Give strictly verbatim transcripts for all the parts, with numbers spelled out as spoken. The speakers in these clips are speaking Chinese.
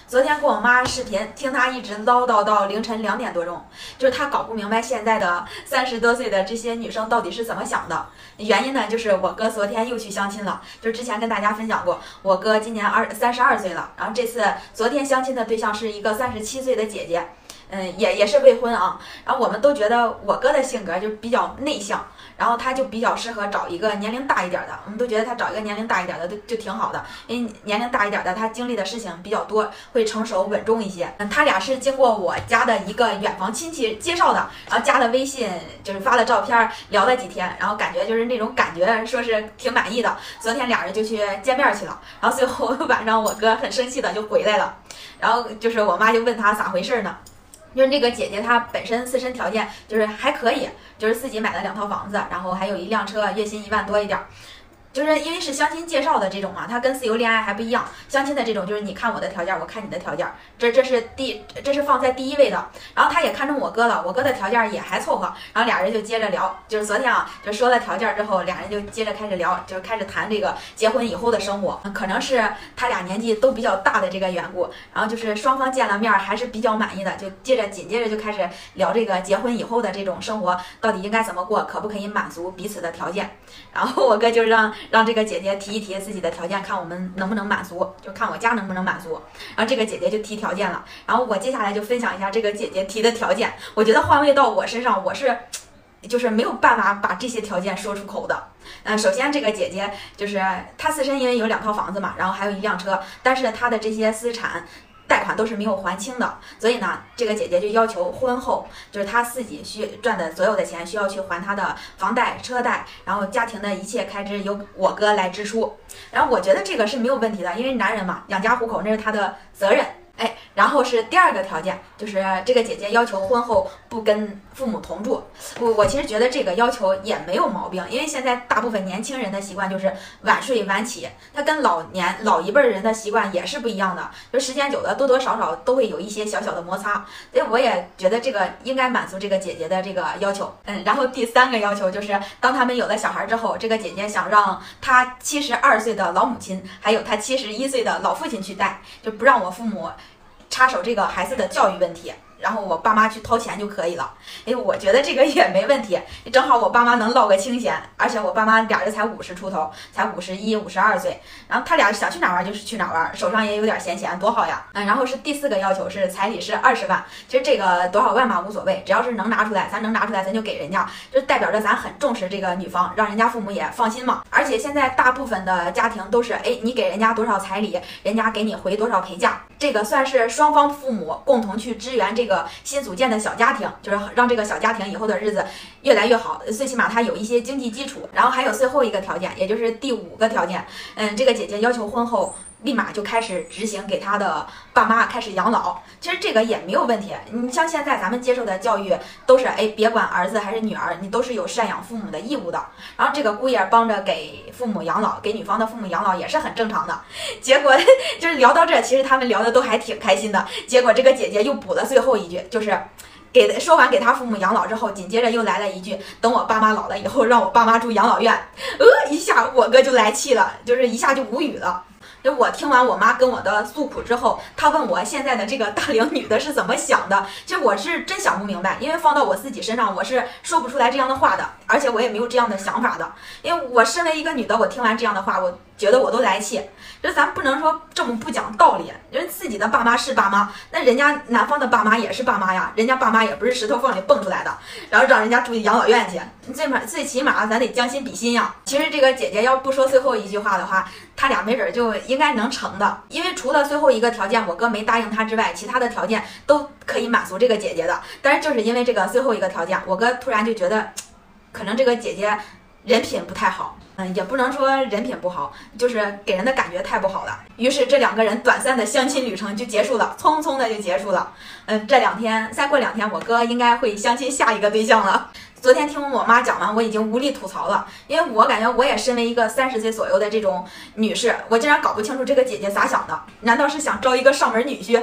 昨天跟我妈视频，听她一直唠叨到凌晨两点多钟，就是她搞不明白现在的三十多岁的这些女生到底是怎么想的。原因呢，就是我哥昨天又去相亲了，就是之前跟大家分享过，我哥今年二三十二岁了，然后这次昨天相亲的对象是一个三十七岁的姐姐。嗯，也也是未婚啊，然后我们都觉得我哥的性格就比较内向，然后他就比较适合找一个年龄大一点的，我们都觉得他找一个年龄大一点的就就挺好的，因为年龄大一点的他经历的事情比较多，会成熟稳重一些。嗯，他俩是经过我家的一个远房亲戚介绍的，然后加了微信，就是发了照片，聊了几天，然后感觉就是那种感觉，说是挺满意的。昨天俩人就去见面去了，然后最后晚上我哥很生气的就回来了，然后就是我妈就问他咋回事呢？就是这个姐姐，她本身自身条件就是还可以，就是自己买了两套房子，然后还有一辆车，月薪一万多一点。就是因为是相亲介绍的这种嘛，它跟自由恋爱还不一样。相亲的这种就是你看我的条件，我看你的条件，这这是第这是放在第一位的。然后他也看中我哥了，我哥的条件也还凑合，然后俩人就接着聊。就是昨天啊，就说了条件之后，俩人就接着开始聊，就是开始谈这个结婚以后的生活。可能是他俩年纪都比较大的这个缘故，然后就是双方见了面还是比较满意的，就接着紧接着就开始聊这个结婚以后的这种生活到底应该怎么过，可不可以满足彼此的条件。然后我哥就让。让这个姐姐提一提自己的条件，看我们能不能满足，就看我家能不能满足。然后这个姐姐就提条件了，然后我接下来就分享一下这个姐姐提的条件。我觉得换位到我身上，我是就是没有办法把这些条件说出口的。嗯，首先这个姐姐就是她自身因为有两套房子嘛，然后还有一辆车，但是她的这些资产。贷款都是没有还清的，所以呢，这个姐姐就要求婚后就是她自己需赚的所有的钱需要去还她的房贷、车贷，然后家庭的一切开支由我哥来支出。然后我觉得这个是没有问题的，因为男人嘛，养家糊口那是他的责任。哎，然后是第二个条件，就是这个姐姐要求婚后不跟父母同住。我我其实觉得这个要求也没有毛病，因为现在大部分年轻人的习惯就是晚睡晚起，他跟老年老一辈人的习惯也是不一样的，就时间久了多多少少都会有一些小小的摩擦，所以我也觉得这个应该满足这个姐姐的这个要求。嗯，然后第三个要求就是当他们有了小孩之后，这个姐姐想让她七十二岁的老母亲还有她七十一岁的老父亲去带，就不让我父母插手这个孩子的教育问题，然后我爸妈去掏钱就可以了。哎，我觉得这个也没问题，正好我爸妈能落个清闲，而且我爸妈俩人才五十出头，才五十一、五十二岁，然后他俩想去哪玩就是去哪玩，手上也有点闲钱，多好呀！嗯，然后是第四个要求是彩礼是二十万，其实这个多少万吧无所谓，只要是能拿出来，咱能拿出来咱就给人家，就代表着咱很重视这个女方，让人家父母也放心嘛。而且现在大部分的家庭都是，哎，你给人家多少彩礼，人家给你回多少陪嫁，这个算是双方父母共同去支援这个新组建的小家庭，就是让这个小家庭以后的日子越来越好，最起码他有一些经济基础。然后还有最后一个条件，也就是第五个条件，嗯，这个姐姐要求婚后立马就开始执行给她的爸妈开始养老，其实这个也没有问题。你像现在咱们接受的教育都是，哎，别管儿子还是女儿，你都是有赡养父母的义务的。然后这个姑爷帮着给父母养老，给女方的父母养老也是很正常的。结果就是聊到这，其实他们聊的都还挺开心的。结果这个姐姐又补了最后一句，就是给说完给他父母养老之后，紧接着又来了一句，等我爸妈老了以后，让我爸妈住养老院。呃，一下我哥就来气了，就是一下就无语了。就我听完我妈跟我的诉苦之后，她问我现在的这个大龄女的是怎么想的，其实我是真想不明白，因为放到我自己身上，我是说不出来这样的话的，而且我也没有这样的想法的。因为我身为一个女的，我听完这样的话，我觉得我都来气。就咱不能说这么不讲道理，人自己的爸妈是爸妈，那人家男方的爸妈也是爸妈呀，人家爸妈也不是石头缝里蹦出来的，然后让人家住养老院去，最码最起码咱得将心比心呀。其实这个姐姐要不说最后一句话的话，他俩没准就应该能成的，因为除了最后一个条件我哥没答应他之外，其他的条件都可以满足这个姐姐的。但是就是因为这个最后一个条件，我哥突然就觉得可能这个姐姐人品不太好，嗯，也不能说人品不好，就是给人的感觉太不好了。于是这两个人短暂的相亲旅程就结束了，匆匆的就结束了。嗯，这两天再过两天，我哥应该会相亲下一个对象了。昨天听我妈讲完，我已经无力吐槽了，因为我感觉我也身为一个三十岁左右的这种女士，我竟然搞不清楚这个姐姐咋想的，难道是想招一个上门女婿？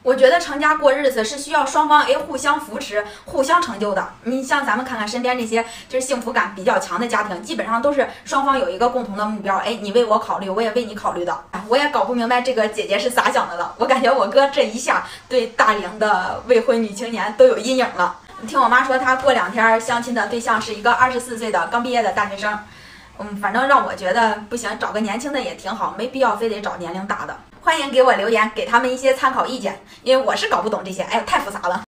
我觉得成家过日子是需要双方哎互相扶持、互相成就的。你像咱们看看身边这些就是幸福感比较强的家庭，基本上都是双方有一个共同的目标，哎，你为我考虑，我也为你考虑的。哎，我也搞不明白这个姐姐是咋想的了。我感觉我哥这一下对大龄的未婚女青年都有阴影了。听我妈说，她过两天相亲的对象是一个二十四岁的刚毕业的大学生。嗯，反正让我觉得不行，找个年轻的也挺好，没必要非得找年龄大的。欢迎给我留言，给他们一些参考意见，因为我是搞不懂这些，哎，太复杂了。